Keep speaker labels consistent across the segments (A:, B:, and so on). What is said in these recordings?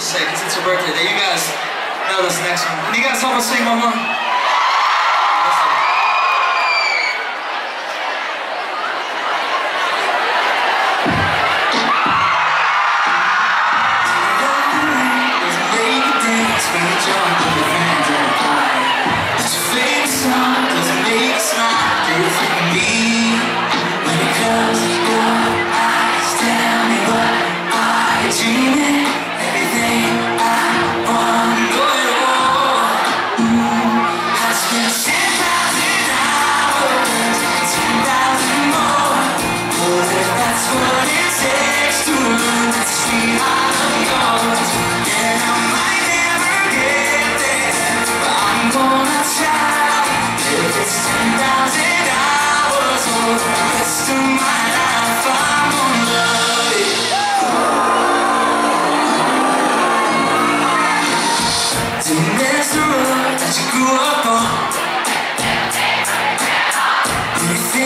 A: say, because it's her birthday, that you guys know this next one. Can you guys help us sing one more?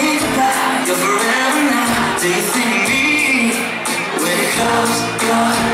B: Do you think of me when it comes to God?